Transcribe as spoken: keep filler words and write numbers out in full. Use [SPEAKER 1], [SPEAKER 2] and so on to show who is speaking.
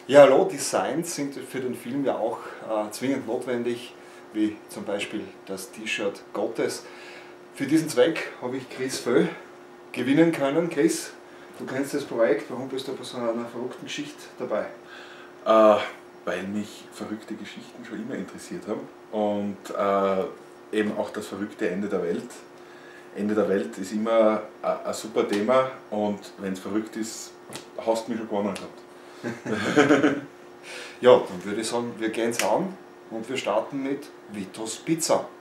[SPEAKER 1] Ja, hallo, Designs sind für den Film ja auch äh, zwingend notwendig, wie zum Beispiel das T-Shirt Gottes. Für diesen Zweck habe ich Chris Föh gewinnen können. Chris, du kennst das Projekt, warum bist du bei so einer verrückten Geschichte dabei?
[SPEAKER 2] Äh, weil mich verrückte Geschichten schon immer interessiert haben und äh, eben auch das verrückte Ende der Welt. Ende der Welt ist immer ein super Thema und wenn es verrückt ist, hast du mich schon gewonnen gehabt.
[SPEAKER 1] Ja, dann würde ich sagen, wir gehen es an und wir starten mit Vitos Pizza.